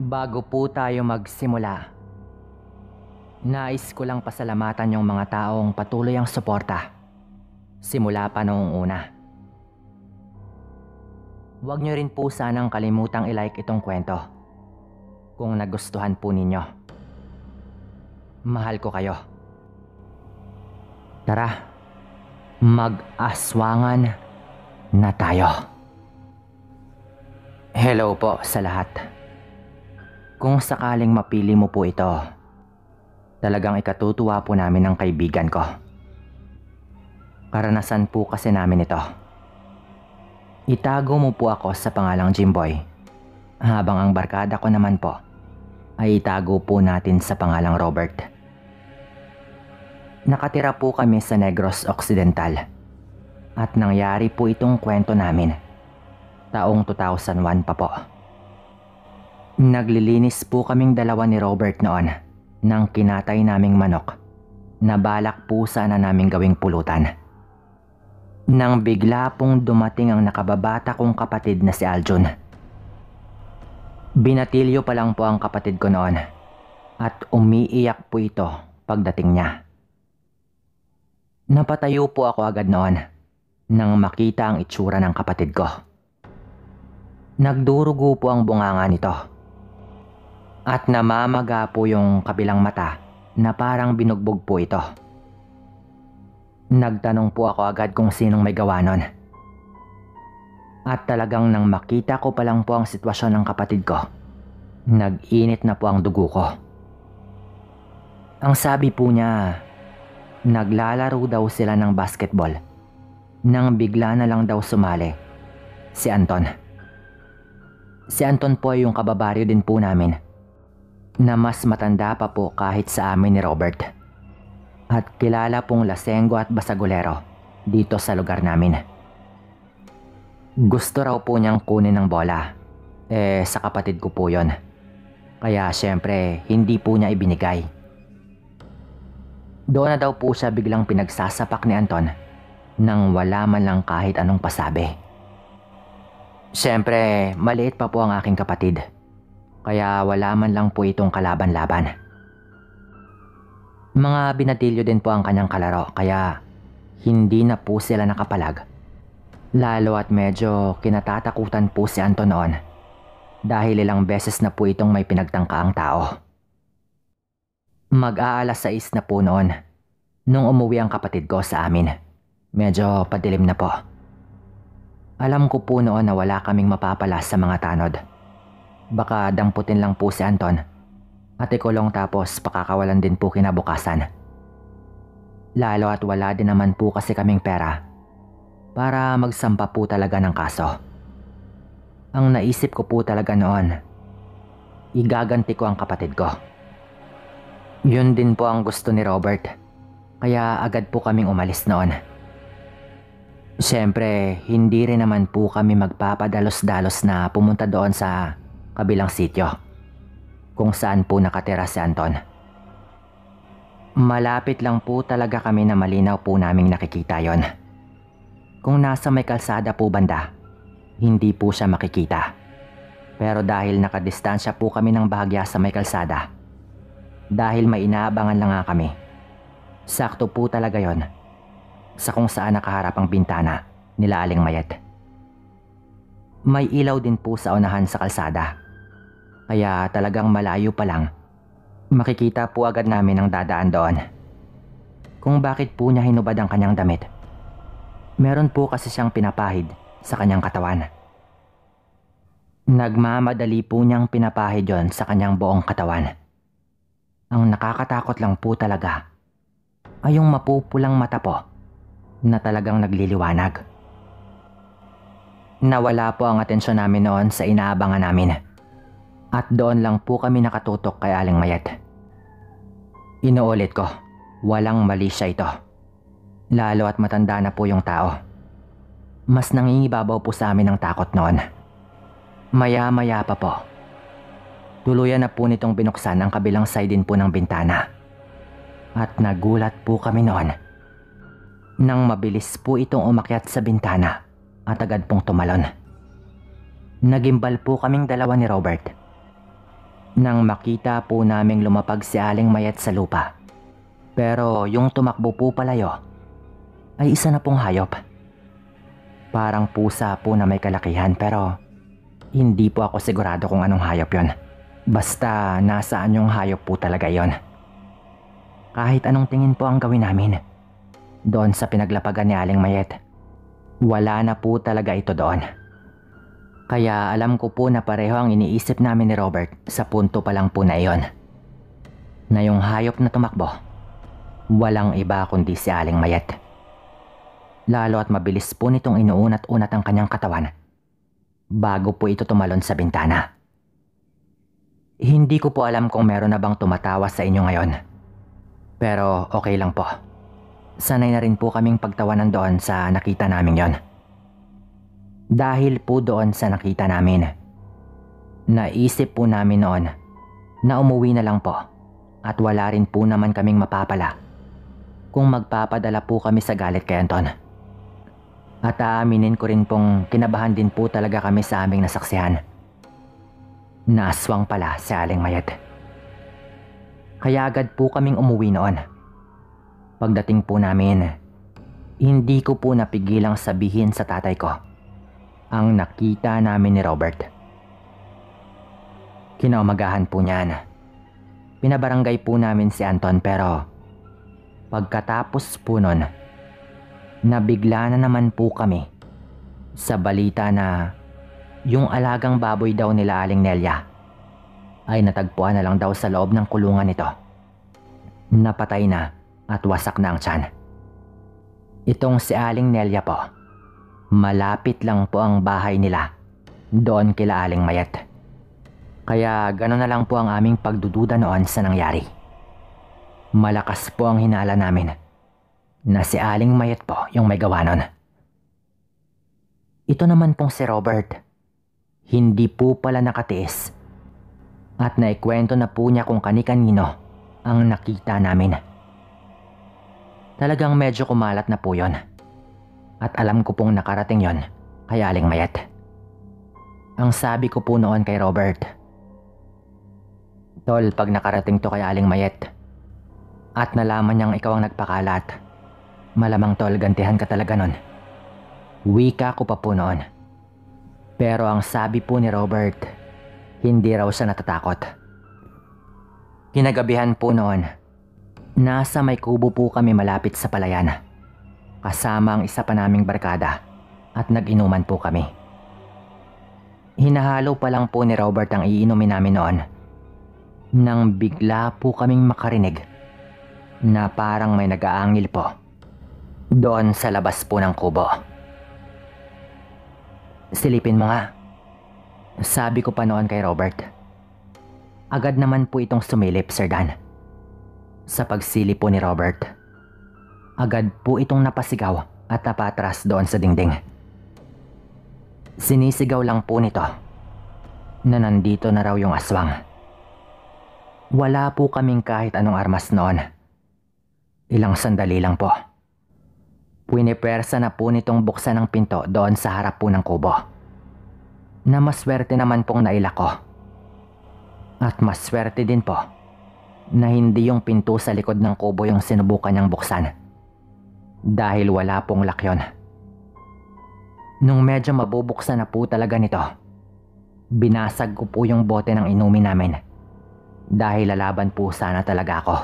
Bago po tayo magsimula, nais ko lang pasalamatan yung mga taong patuloy ang suporta simula pa noong una. Huwag nyo rin po sanang kalimutang i-like itong kwento kung nagustuhan po ninyo. Mahal ko kayo. Tara, mag-aswangan na tayo. Hello po sa lahat. Kung sakaling mapili mo po ito, talagang ikatutuwa po namin ng kaibigan ko. Karanasan po kasi namin ito. Itago mo po ako sa pangalang Jimboy, habang ang barkada ko naman po ay itago po natin sa pangalang Robert. Nakatira po kami sa Negros Occidental at nangyari po itong kwento namin taong 2001 pa po. Naglilinis po kaming dalawa ni Robert noon ng kinatay naming manok na balak po sana naming gawing pulutan. Nang bigla pong dumating ang nakababata kong kapatid na si Aljun. Binatilyo pa lang po ang kapatid ko noon at umiiyak po ito pagdating niya. Napatayo po ako agad noon nang makita ang itsura ng kapatid ko. Nagdurugo po ang bunganga nito. At namamaga po yung kabilang mata na parang binugbog po ito. Nagtanong po ako agad kung sinong may gawa nun. At talagang nang makita ko pa lang po ang sitwasyon ng kapatid ko, nag-init na po ang dugo ko. Ang sabi po niya, naglalaro daw sila ng basketball nang bigla na lang daw sumali si Anton. Si Anton po ay yung kababaryo din po namin na mas matanda pa po kahit sa amin ni Robert. At kilala pong lasenggo at basagulero dito sa lugar namin. Gusto raw po niyang kunin ng bola. Sa kapatid ko po yon. Kaya syempre hindi po niya ibinigay. Doon na daw po siya biglang pinagsasapak ni Anton nang wala man lang kahit anong pasabi. Syempre maliit pa po ang aking kapatid. Kaya wala man lang po itong kalaban-laban. Mga binatilyo din po ang kanyang kalaro kaya hindi na po sila nakapalag. Lalo at medyo kinatatakutan po si Anton noon dahil ilang beses na po itong may pinagtangkaang tao. Mag-aalas 6 na po noon nung umuwi ang kapatid ko sa amin. Medyo padilim na po. Alam ko po noon na wala kaming mapapala sa mga tanod. Baka damputin lang po si Anton at ikulong tapos pakakawalan din po kinabukasan. Lalo at wala din naman po kasi kaming pera para magsampa po talaga ng kaso. Ang naisip ko po talaga noon, igaganti ko ang kapatid ko. Yun din po ang gusto ni Robert, kaya agad po kaming umalis noon. Siyempre, hindi rin naman po kami magpapadalos-dalos na pumunta doon sa kabilang sityo kung saan po nakatira si Anton. Malapit lang po talaga kami na malinaw po naming nakikita yon. Kung nasa may kalsada po banda, hindi po siya makikita. Pero dahil nakadistansya po kami ng bahagya sa may kalsada, dahil may inaabangan lang nga kami, sakto po talaga yon sa kung saan nakaharap ang bintana nila Aling Mayet. May ilaw din po sa unahan sa kalsada. Kaya talagang malayo pa lang, makikita po agad namin ang dadaan doon. Kung bakit po niya hinubad ang kanyang damit. Meron po kasi siyang pinapahid sa kanyang katawan. Nagmamadali po niyang pinapahid yon sa kanyang buong katawan. Ang nakakatakot lang po talaga ay yung mapupulang mata po na talagang nagliliwanag. Nawala po ang atensyon namin noon sa inaabangan namin. At doon lang po kami nakatutok kay Aling Mayet. Inuulit ko, walang mali siya ito. Lalo at matanda na po yung tao. Mas nangingibabaw po sa amin ang takot noon. Maya-maya pa po, tuluyan na po nitong binuksan ang kabilang side din po ng bintana. At nagulat po kami noon nang mabilis po itong umakyat sa bintana at agad pong tumalon. Nagimbal po kaming dalawa ni Robert. Nang makita po naming lumapag si Aling Mayet sa lupa. Pero yung tumakbo po palayo ay isa na pong hayop. Parang pusa po na may kalakihan pero hindi po ako sigurado kung anong hayop yon. Basta nasaan yung hayop po talaga yon. Kahit anong tingin po ang gawin namin doon sa pinaglapagan ni Aling Mayet, wala na po talaga ito doon. Kaya alam ko po na pareho ang iniisip namin ni Robert sa punto pa lang po na iyon. Na yung hayop na tumakbo, walang iba kundi si Aling Mayet. Lalo at mabilis po nitong inuunat-unat ang kanyang katawan bago po ito tumalon sa bintana. Hindi ko po alam kung meron na bang tumatawa sa inyo ngayon. Pero okay lang po. Sanay na rin po kaming pagtawanan doon sa nakita namin yon. Dahil po doon sa nakita namin, naisip po namin noon na umuwi na lang po at wala rin po naman kaming mapapala kung magpapadala po kami sa galit kay Anton. At aaminin ko rin pong kinabahan din po talaga kami sa aming nasaksihan. Naaswang pala si Aling Mayet. Kaya agad po kaming umuwi noon. Pagdating po namin, hindi ko po napigilang sabihin sa tatay ko ang nakita namin ni Robert. Kinaumagahan po niyan, pinabarangay po namin si Anton pero pagkatapos po nun, nabigla na naman po kami sa balita na yung alagang baboy daw nila Aling Nelia ay natagpuan na lang daw sa loob ng kulungan nito. Napatay na at wasak na ang tiyan. Itong si Aling Nelia po, malapit lang po ang bahay nila doon kila Aling Mayet. Kaya gano'n na lang po ang aming pagdududa noon sa nangyari. Malakas po ang hinala namin na si Aling Mayet po yung may gawa nun. Ito naman pong si Robert, hindi po pala nakatiis at naikwento na po niya kung kani-kanino ang nakita namin. Talagang medyo kumalat na po yon. At alam ko pong nakarating yon kay Aling Mayet. Ang sabi ko po noon kay Robert, Tol, pag nakarating to kay Aling Mayet at nalaman niyang ikaw ang nagpakalat, malamang tol, gantihan ka talaga nun. Wika ko pa po noon. Pero ang sabi po ni Robert, hindi raw siya natatakot. Kinagabihan po noon, nasa may kubo po kami malapit sa palayan. Kasama ang isa pa naming barkada at nag-inuman po kami. Hinahalo pa lang po ni Robert ang iinumin namin noon nang bigla po kaming makarinig na parang may nag-aangil po doon sa labas po ng kubo. Silipin mo nga, sabi ko pa noon kay Robert. Agad naman po itong sumilip, Sir Dan. Sa pagsilip po ni Robert, agad po itong napasigaw at napatras doon sa dingding. Sinisigaw lang po nito na nandito na raw yung aswang. Wala po kaming kahit anong armas noon. Ilang sandali lang po. Pinipersa na po nitong buksan ang pinto doon sa harap po ng kubo. Na maswerte naman pong naila ko. At maswerte din po na hindi yung pinto sa likod ng kubo yung sinubukan niyang buksan. Dahil wala pong lock yun. Nung medyo mabubuksan na po talaga nito, binasag ko po yung bote ng inumin namin. Dahil lalaban po sana talaga ako.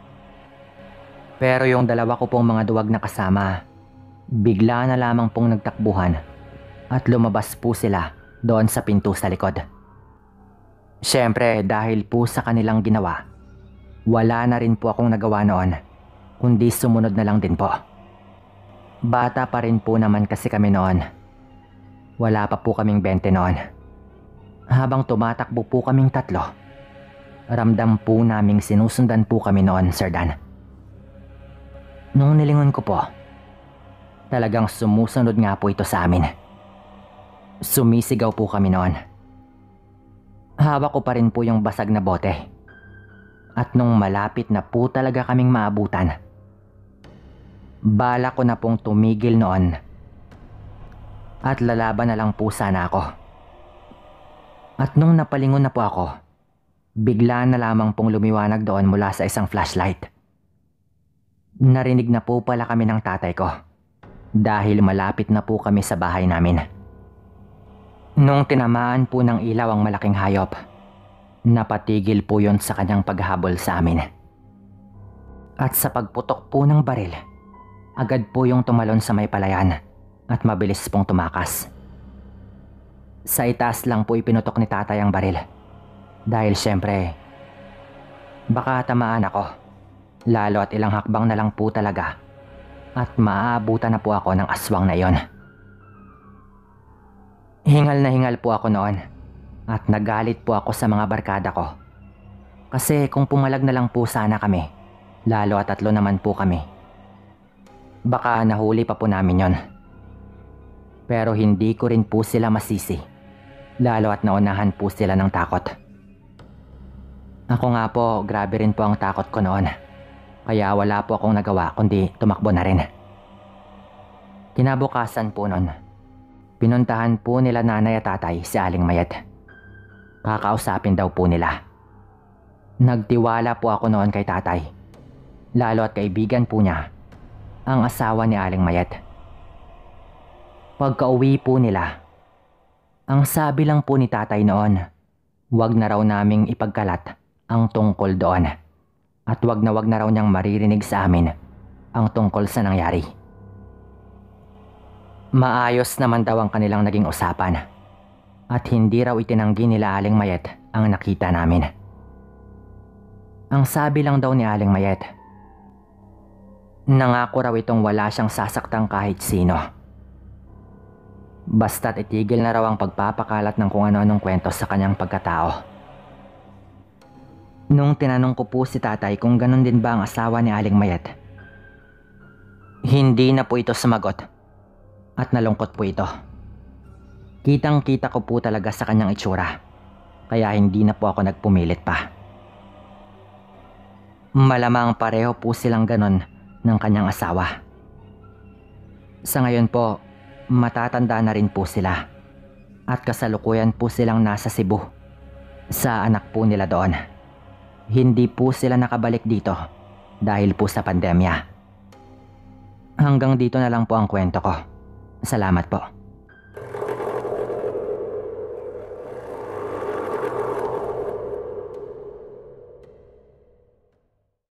Pero yung dalawa ko pong mga duwag na kasama, bigla na lamang pong nagtakbuhan at lumabas po sila doon sa pinto sa likod. Siyempre dahil po sa kanilang ginawa, wala na rin po akong nagawa noon, kundi sumunod na lang din po. Bata pa rin po naman kasi kami noon. Wala pa po kaming 20 noon. Habang tumatakbo po kaming tatlo, ramdam po naming sinusundan po kami noon, Sir Dan. Nung nilingon ko po, talagang sumusunod nga po ito sa amin. Sumisigaw po kami noon. Hawak ko pa rin po yung basag na bote. At nung malapit na po talaga kaming maabutan, bala ko na pong tumigil noon at lalaban na lang po sana ako. At nung napalingon na po ako, Bigla na lamang pong lumiwanag doon mula sa isang flashlight. Narinig na po pala kami ng tatay ko dahil malapit na po kami sa bahay namin. Nung tinamaan po ng ilaw ang malaking hayop, napatigil po yon sa kanyang paghabol sa amin. At sa pagputok po ng baril, agad po yung tumalon sa may palayan at mabilis pong tumakas. Sa itaas lang po ipinutok ni tatay ang baril dahil syempre baka tamaan ako, lalo at ilang hakbang na lang po talaga at maaabutan na po ako ng aswang na iyon. Hingal na hingal po ako noon at nagalit po ako sa mga barkada ko. Kasi kung pumalag na lang po sana kami, lalo at 3 naman po kami, baka nahuli pa po namin yon. Pero hindi ko rin po sila masisi, lalo at naunahan po sila ng takot. Ako nga po, grabe rin po ang takot ko noon. Kaya wala po akong nagawa kundi tumakbo na rin. Kinabukasan po noon, pinuntahan po nila nanay at tatay si Aling Mayet. Kakausapin daw po nila. Nagtiwala po ako noon kay tatay, lalo at kaibigan po niya, ang asawa ni Aling Mayet. Pagka-uwi po nila, ang sabi lang po ni tatay noon, wag na raw naming ipagkalat ang tungkol doon at wag na raw niyang maririnig sa amin ang tungkol sa nangyari. Maayos naman daw ang kanilang naging usapan at hindi raw itinanggi nila Aling Mayet ang nakita namin. Ang sabi lang daw ni Aling Mayet, nangako raw itong wala siyang sasaktang kahit sino. Basta't itigil na raw ang pagpapakalat ng kung ano-anong kwento sa kanyang pagkatao. Nung tinanong ko po si tatay kung ganun din ba ang asawa ni Aling Mayet, hindi na po ito sumagot at nalungkot po ito. Kitang-kita ko po talaga sa kanyang itsura, kaya hindi na po ako nagpumilit pa. Malamang pareho po silang ganun ng kanyang asawa. Sa ngayon po, matatanda na rin po sila at kasalukuyan po silang nasa Cebu sa anak po nila doon. Hindi po sila nakabalik dito dahil po sa pandemya. Hanggang dito na lang po ang kwento ko. Salamat po.